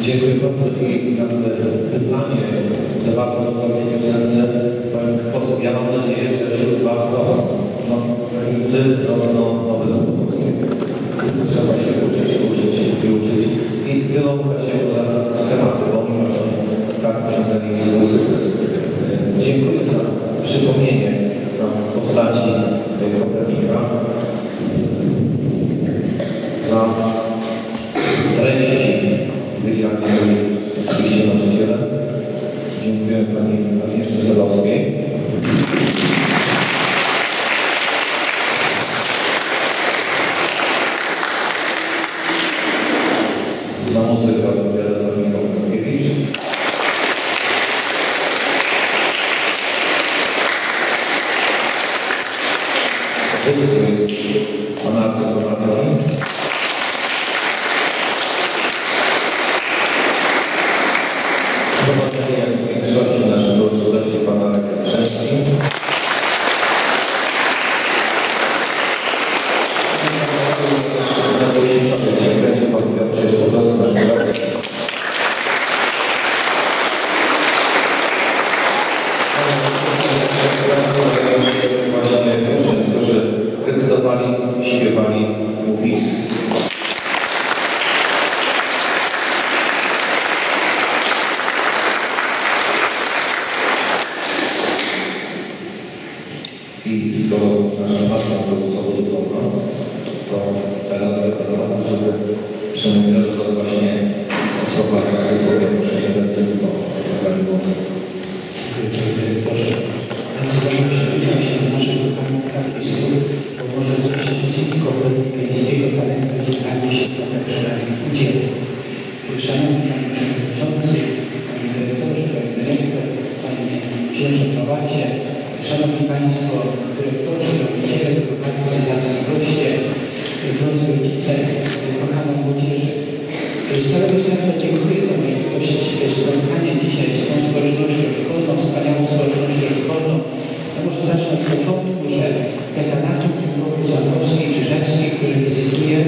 Dziękuję bardzo i na pytanie zawarte w ostatniej piosence powiem w ten sposób. Ja mam nadzieję, że wśród Was rosną rolnicy, rosną nowe zespoły. Trzeba się uczyć i wyłączać się poza schematy, bo oni właśnie tak osiągnęli swój sukces. Dziękuję za przypomnienie postaci Kopernika, za treści wydzielnej oczywiście nauczyciele. Dziękuję Pani Agnieszce Sadowskiej. Za muzykę Dominika Wojtkiewicz. Pana Artur Donacki. Prowadzenie jak w większości naszych uroczystości Pana Arek Jastrzębski. Na to się kręci Pan Piotr Szkodowski, nasz kolega. Właśnie którzy decydowali, śpiewali, mówili. I skoro nasz patron był Sobotówka, to teraz wiadomo, żeby przemówiła to właśnie osoba, która powiem, że się zadecydował w sprawie mowy. Dziękuję Panie Dyrektorze. Bardzo proszę przyjrzeć się do naszych lokalnych praktysków, bo może coś z kopernikańskiego talentu wydaje się trochę przynajmniej udzielę. Szanowny Panie Przewodniczący, Panie Dyrektorze, Panie Dyrektor, Panie Księże Prowadzie, Szanowni Państwo Dyrektorzy, nauczyciele, wychowawcy, zacni goście, drodzy rodzice, kochana młodzieży. Z całego serca dziękuję za możliwość spotkania dzisiaj z tą społecznością szkolną, wspaniałą społecznością szkolną. Ja może zacznę od początku, że dekanatów w tym roku Zabrowskiej i Czyżewskiej, które wizytuję,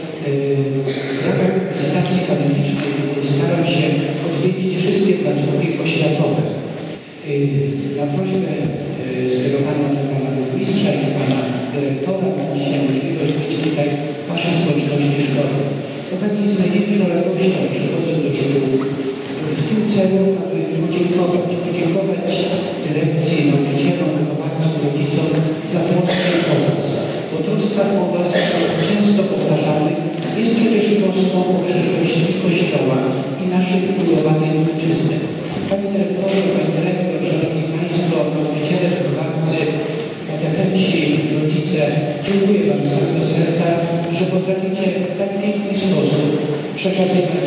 w ramach wizytacji kanonicznej staram się odwiedzić wszystkie placówki oświatowe. Na prośbę skierowaną do Pana Burmistrza i Pana Dyrektora mam dzisiaj możliwość być tutaj w Waszej społeczności szkolnej. To dla mnie jest największą radością, przychodzę do szkół w tym celu, aby podziękować dyrekcji, nauczycielom, wychowawcom, rodzicom za troskę o Was. Bo troska o Was, często powtarzamy, jest przecież troską o przyszłość Kościoła i naszej umiłowanej ojczyzny. Panie Dyrektorze, Panie Dyrektor, Szanowni Państwo, nauczyciele, wychowawcy, katecheci, rodzice, dziękuję Wam z całego serca, że potraficie w tak piękny sposób przekazywać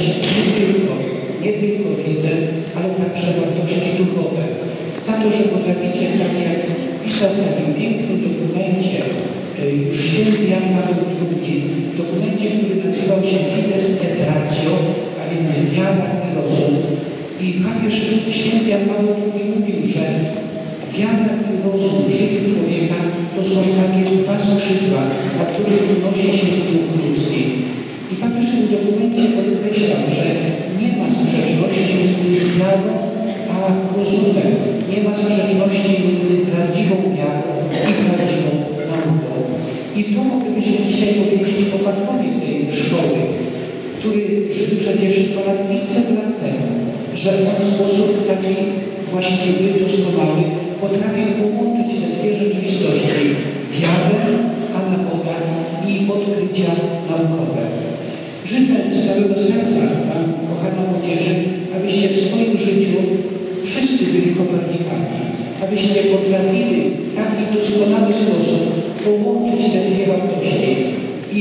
nie tylko wiedzę, ale także wartości duchowe. Za to, że potraficie, tak jak pisał w takim pięknym dokumencie już święty Jan Paweł II, dokumencie, który nazywał się Fides et Ratio, a więc wiara i rozum. I papież święty Jan Paweł II mówił, że wiara i rozum w życiu człowieka to są takie dwa skrzydła, na których unosi się duch ludzki. I papież w tym dokumencie podkreślał, że nie ma sprzeczności między wiarą a rozumem. Nie ma sprzeczności między prawdziwą wiarą i prawdziwą nauką. I to moglibyśmy dzisiaj powiedzieć o patronie tej szkoły, który żył przecież ponad 500 lat temu, że on w sposób taki właściwy, doskonały potrafił połączyć te dwie rzeczywistości, wiarę w Pana Boga i odkrycia naukowe. Życzę z całego serca Wam, kochana młodzieży, abyście w swoim życiu wszyscy byli Kopernikami, abyście potrafili w taki doskonały sposób połączyć te dwie wartości i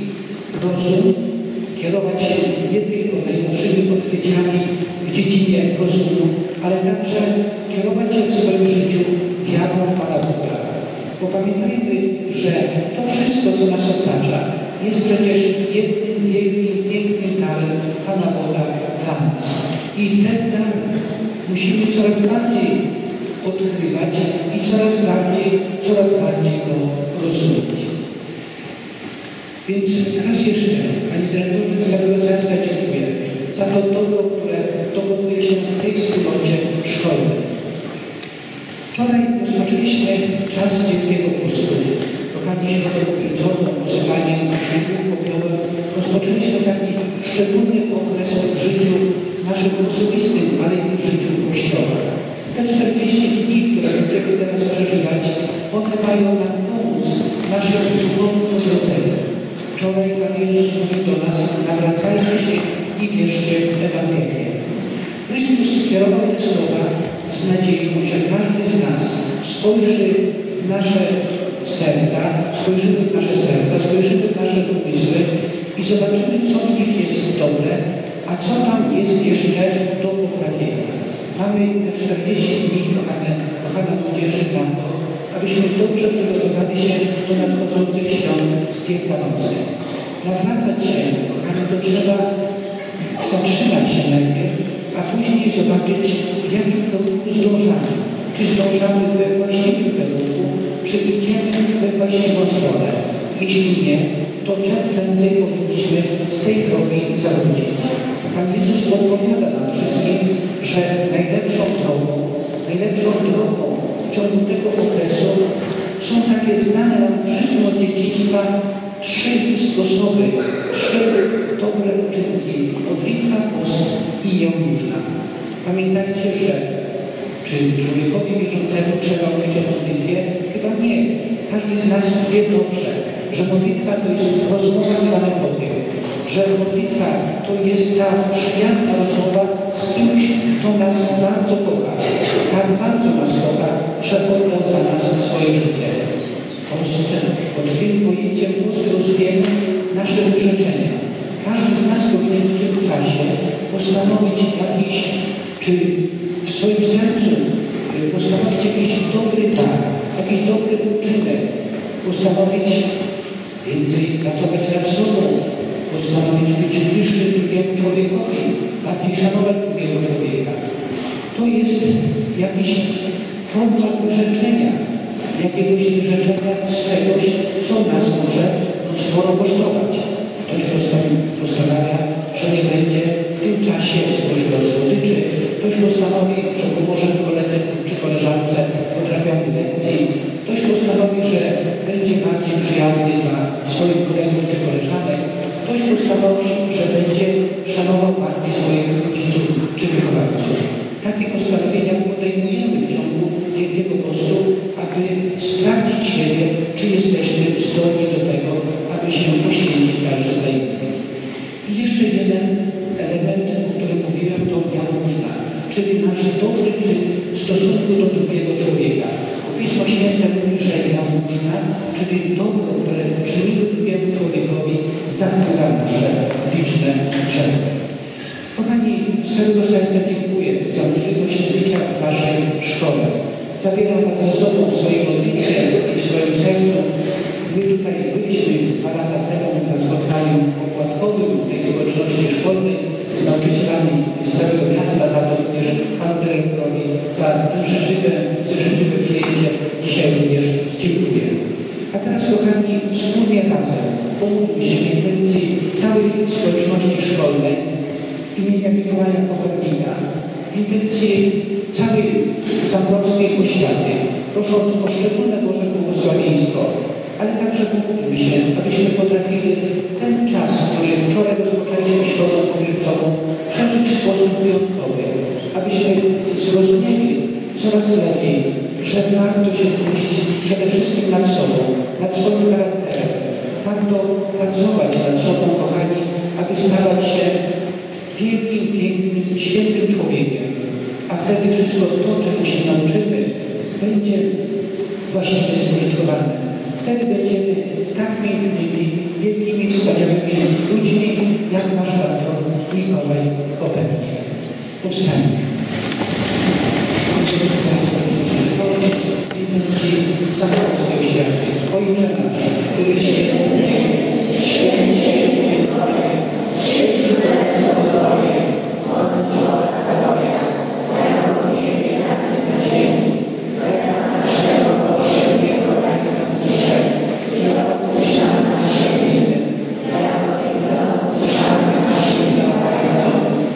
rozum, kierować się nie tylko najnowszymi odkryciami w dziedzinie rozumu, ale także kierować się w swoim życiu wiarą w Pana Boga. Bo pamiętajmy, że to wszystko, co nas otacza, jest przecież jednym wielkim, pięknym darem Pana Boga dla nas. I ten dar musimy coraz bardziej odkrywać i coraz bardziej go rozumieć. Więc raz jeszcze, Panie Dyrektorze, z całego serca dziękuję za to dobro, które dokonuje się w tej wspólnocie szkolnej. Wczoraj rozpoczęliśmy czas Wielkiego Postu. Kochani, środą pięcową, posłaniem, życiu popiołem, rozpoczęliśmy taki szczególny okres w życiu naszym osobistym, ale i w życiu Kościoła. Te 40 dni, które będziemy teraz przeżywać, one mają nam pomóc naszym duchowym odrodzeniu. Wczoraj Pan Jezus mówił do nas: nawracajcie się i wierzcie w Ewangelię. Chrystus kierował te słowa z nadzieją, że każdy z nas spojrzy w nasze serca, spojrzymy w nasze umysły i zobaczymy, co w nich jest dobre, a co tam jest jeszcze do poprawienia. Mamy te 40 dni, kochana młodzieży, na to, abyśmy dobrze przygotowali się do nadchodzących świąt wielkanocnych. Nawracać się, kochani, to trzeba zatrzymać się najpierw, a później zobaczyć, w jakim kierunku zdążamy. Czy zdążamy we właściwym kierunku, czy idziemy we właściwą stronę. Jeśli nie, to czym prędzej powinniśmy z tej drogi zawrócić. Pan Jezus podpowiada nam wszystkim, że najlepszą drogą w ciągu tego okresu są takie znane nam wszystkim od dzieciństwa 3 sposoby, 3 dobre uczynki: modlitwa, post i jałmużna. Pamiętajcie, że czy człowiekowi wierzącemu trzeba mówić o modlitwie? Chyba nie. Każdy z nas wie dobrze, że modlitwa to jest rozmowa z Panem Bogiem, że modlitwa to jest ta przyjazna rozmowa z kimś, kto nas bardzo kocha. Tak bardzo nas kocha, że oddał za nas swoje życie. Pod tym pojęciem postu rozumiemy nasze wyrzeczenia. Każdy z nas powinien w tym czasie postanowić jakiś, czy w swoim sercu postanowić jakiś dobry dar, jakiś dobry uczynek, postanowić więcej pracować nad sobą, postanowić być bliższy drugiemu człowiekowi, bardziej szanować drugiego człowieka. To jest jakaś forma wyrzeczenia, jakiegoś wyrzeczenia z czegoś, co nas może sporo kosztować. Ktoś postanawia, że nie będzie w tym czasie spożywał słodyczy. Ktoś postanowi, że pomoże koledze czy koleżance w odrabianiu lekcji. Ktoś postanowi, że będzie bardziej przyjazny dla swoich kolegów czy koleżanek. Ktoś postanowi, że będzie szanował bardziej swoich rodziców czy wychowawców. Takie postanowienia podejmujemy w ciągu Wielkiego Postu, aby sprawdzić siebie, czy jesteśmy zdolni do tego, aby się poświęcić także dla innych. I jeszcze jeden element, o którym mówiłem, to jałmużna, czyli nasz dobry czyn w stosunku do drugiego człowieka. Pismo Święte mówi, że jałmużna, czyli dobro, które czynimy drugiemu człowiekowi, zakrywa nasze liczne grzechy. Kochani, z całego serca dziękuję za możliwość bycia w Waszej szkole. Zabieram Was ze sobą w swojej modlitwie i w swoim sercu. My tutaj byliśmy 2 lata temu na spotkaniu opłatkowym w tej społeczności szkolnej z nauczycielami z całego miasta, za to również Panu Dyrektorowi za życzliwe przyjęcie. Dzisiaj również dziękuję. A teraz, kochani, wspólnie razem pomódlmy się w intencji całej społeczności szkolnej imienia Mikołaja Kopernika, w intencji całej zambrowskiej oświaty, prosząc o szczególne Boże błogosławieństwo, ale także pomódlmy się, abyśmy potrafili ten czas, który wczoraj rozpoczęliśmy środą pomiędzyową, przeżyć w sposób wyjątkowy, abyśmy zrozumieli coraz lepiej, że warto się trudzić przede wszystkim nad sobą, nad swoim charakterem. Warto pracować nad sobą, kochani, aby stawać się wielkim, pięknym, świętym człowiekiem. A wtedy wszystko to, czego się nauczymy, będzie właściwie spożytkowane. Wtedy będziemy tak pięknymi, wielkimi, wspaniałymi ludźmi, jak nasz patron Mikołaj Kopernik. Powstańmy. Zamknął światy. Ojcze nasz, któryś jest w niebie, święć się imię Twoje, przyjdź królestwo Twoje, bądź wola Twoja, jako w niebie, tak i na ziemi. Chleba naszego powszedniego daj nam dzisiaj i odpuść nam nasze winy, jako i my odpuszczamy naszym winowajcom.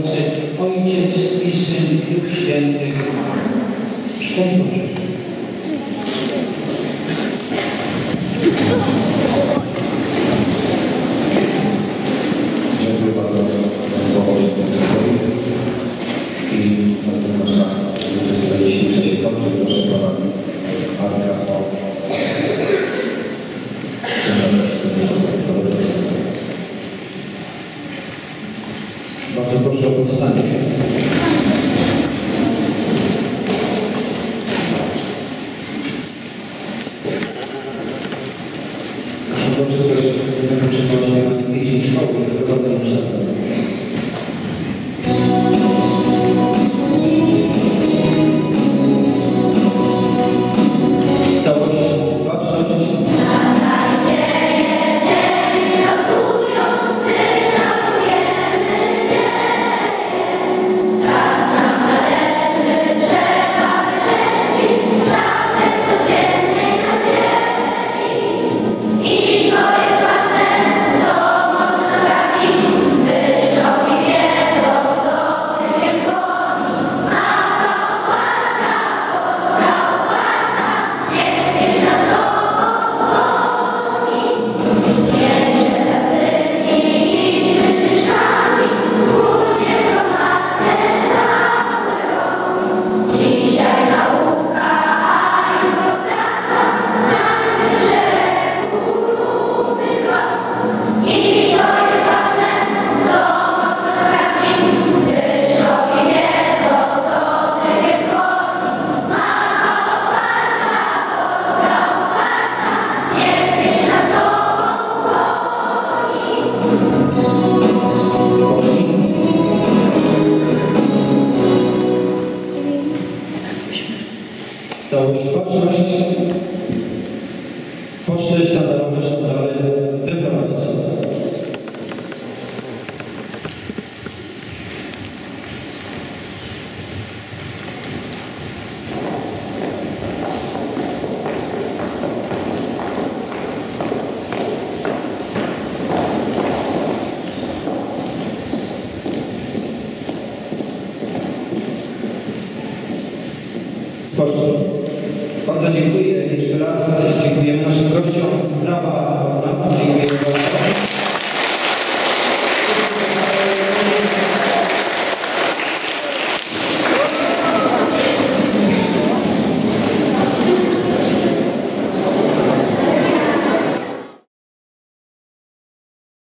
Wszechmogący, Ojciec i Syn i Duch Święty. Szczęść Boże. Dziękuję bardzo za słowo świętego i na tym nasza uczestnictwo dzisiejsze się kończy. Proszę Pana Arka o bardzo proszę o powstanie. Proszę poczyskać zakończenie właśnie pieśni szkoły i wyprowadzenie szkoły. Całość baczność, pocztę sztandarowe wyprowadzić. Spoczko. Bardzo dziękuję jeszcze raz. Dziękujemy naszym gościom.